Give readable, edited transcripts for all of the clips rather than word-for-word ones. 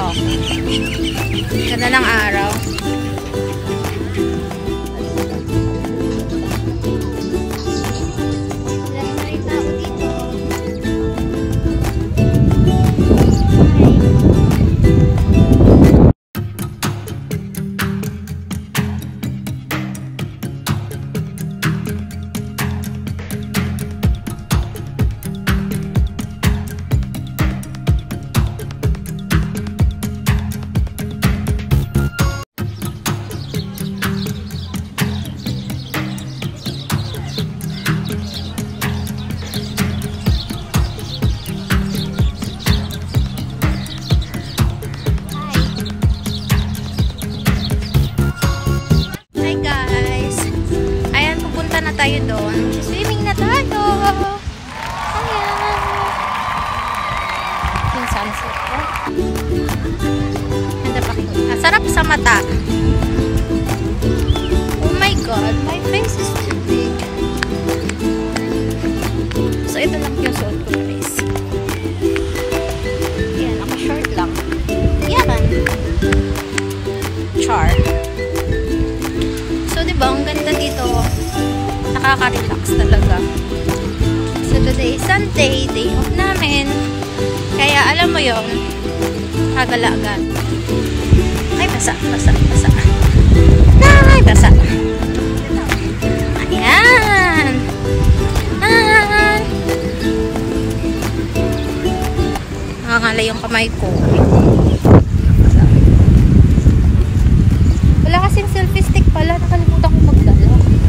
Oh. Ganda ng araw. Tayo doon. Swimming na tayo. Ayan. Yung sunset ko. Ganda pa kayo. Sarap sa mata. Oh my God. My face is too big. So, ito lang yung suot ko, guys. Ayan. Naka-short lang. Yan. Char. So, diba? Ang ganda dito. Nakaka-relax talaga. So, today is Sunday, day off namin. Kaya, alam mo yon, kagalagan. Ay, basa. Ay, basa. Ayan. Ayan. Nakakala yung kamay ko. Wala kasing selfie stick pala. Nakalimutan ko magdala.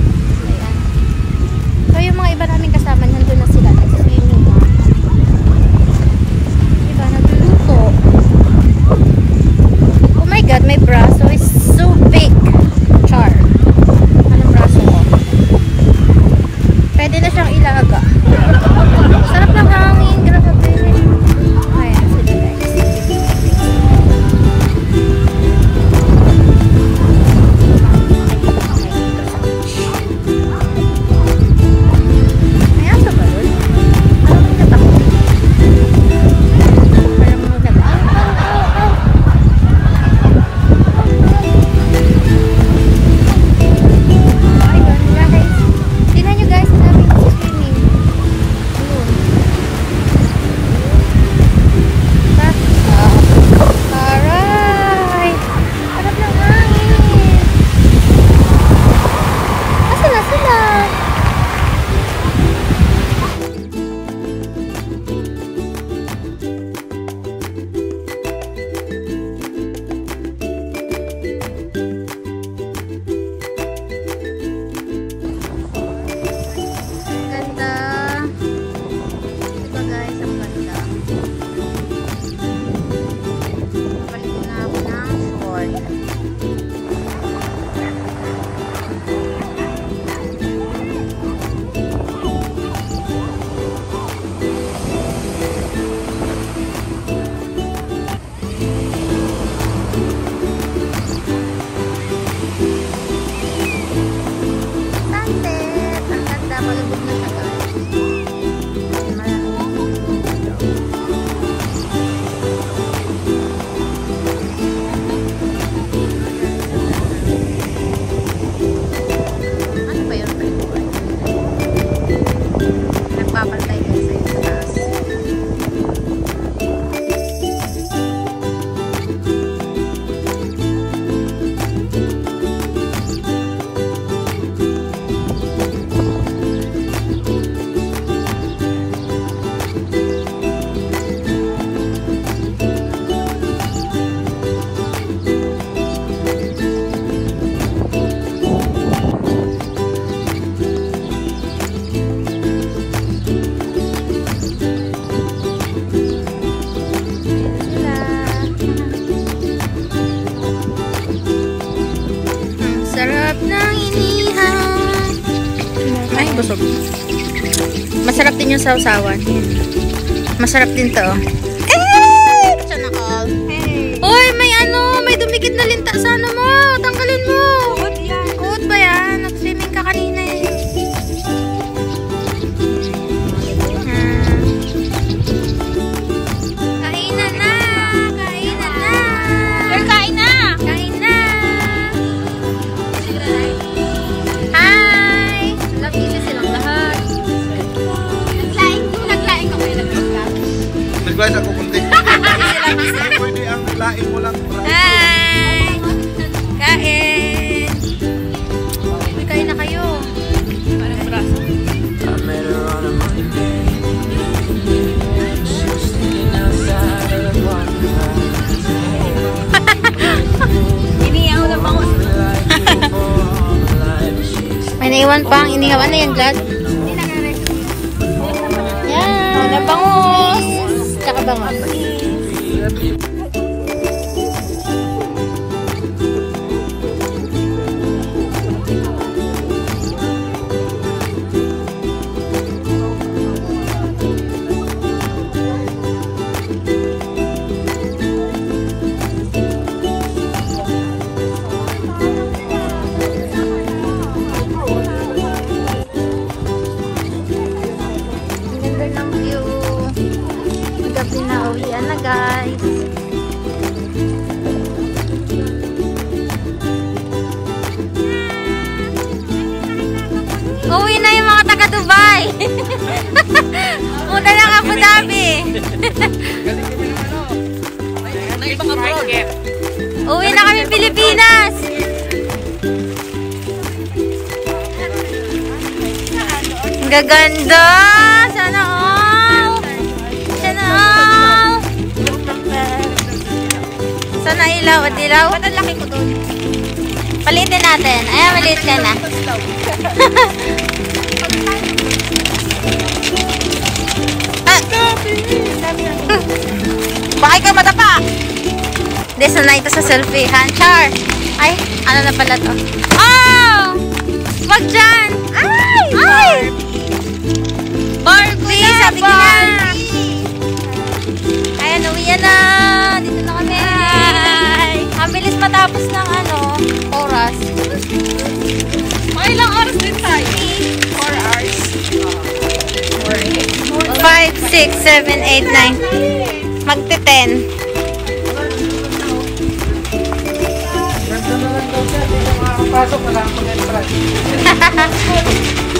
So, yung mga iba namin kasama, nandun na sila. Nag-swimming na. Diba? Nagluluto. Oh my God, my braso is so big. Char. Anong braso ko? Pwede na siyang ilaga. Sarap ng hangin. Grabe. Ayan, sila guys. busog. Masarap din yung sausawan. Masarap din to. Eh! Chanakal. Hey! Uy, may ano, may dumikit na linta sa ano mo. Tanggalin mo. Uot yan. Uot ba yan? Nag-swimming ka kanina eh. Kainan na! Kainan na! Kain mo lang. Hi! Kain! Kain na kayo. Parang braso. Iniyaw na bangus. May naiwan pang inihaw. Ano yan, Glad? Yan! Nabangus! Tsaka bangus. Pinauwian na, guys. Uwi na yung mga taga Dubai. Una lang Abu Dhabi. Uwi na kami Pilipinas. Ang gaganda. Sana all. Sana all. Sana ilaw at ilaw. Ba't ang laki ko doon? Palitin natin. Ayan, maliit ka na. Baka ikaw matapa. Hindi, sanay ito sa selfie. Char. Ay, ano na pala to? Oh! Wag dyan! Ay! Ay! Barbie! Sabi ko na. Ayan, uwian na. Dito na kami. Ang bilis matapos ng oras. Mga ilang oras din tayo? 4 hours. 5, 6, 7, 8, 9. Magte-10. Ganda na lang daw siya. Hindi na makakapasok. Wala akong entrance.